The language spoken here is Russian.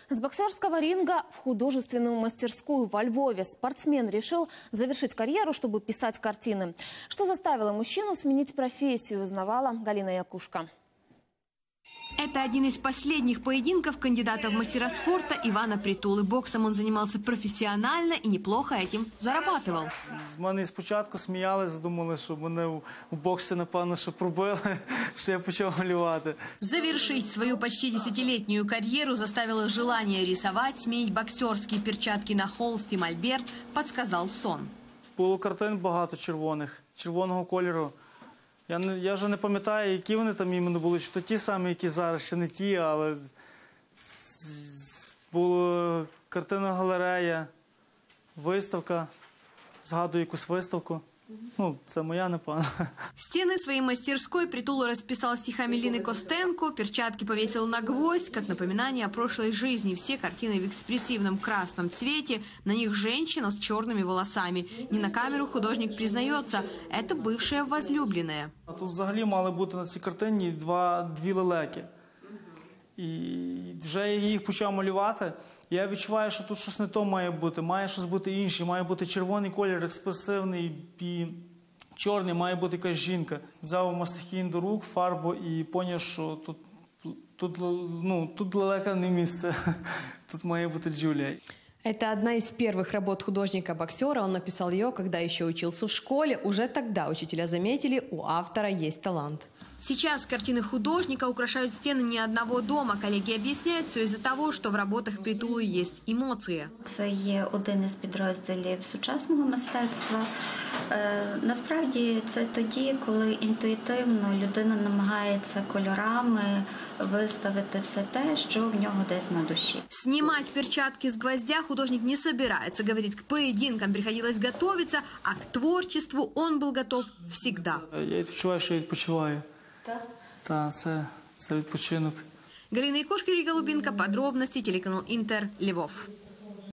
С боксерского ринга в художественную мастерскую во Львове спортсмен решил завершить карьеру, чтобы писать картины. Что заставило мужчину сменить профессию, узнавала Галина Якушка. Это один из последних поединков кандидата в мастера спорта Ивана Притулы. Боксом он занимался профессионально и неплохо этим зарабатывал. З мене спочатку сміялися, думали, що мене в боксі, напевно, що пробили, що я почав малювати. Завершить свою почти десятилетнюю карьеру заставило желание рисовать, сменить боксерские перчатки на холст и мольберт, подсказал сон. Було картин багато червоних, червоного кольору. Я вже не пам'ятаю, які вони там іменно були, чи то ті самі, які зараз, ще не ті, але була картинна галерея, виставка, згадую якусь виставку. Ну, це моя, напевно. Стены своей мастерской Притула расписал стихами Лины Костенко, перчатки повесил на гвоздь, как напоминание о прошлой жизни. Все картины в экспрессивном красном цвете, на них женщина с черными волосами. Не на камеру художник признается, это бывшая возлюбленная. А тут взагалі мали бути на цій картині дві лелеки. І вже я їх почав малювати, я відчуваю, що тут щось не то має бути. Має щось бути інше, має бути червоний колір, експресивний і чорний, має бути якась жінка. Взяв мастихін до рук, фарбу і зрозумів, що тут лелека не місце, тут має бути Джулія. Это одна из первых работ художника-боксера. Он написал ее, когда еще учился в школе. Уже тогда учителя заметили, у автора есть талант. Сейчас картины художника украшают стены не одного дома. Коллеги объясняют, все из-за того, что в работах Притулы есть эмоции. Це є один із підрозділів сучасного мистецтва. Насправді це тоді, коли інтуїтивно людина намагається кольорами виставити все те, що в нього десь на душі. Снимать перчатки с гвоздя художник не собирается. Говорит, к поединкам приходилось готовиться, а к творчеству он был готов всегда. Я відчуваю, що я відпочиваю. Так, це відпочинок. Галина Якушка, Юрий Голубинка. Подробности. Телеканал Интер. Львов.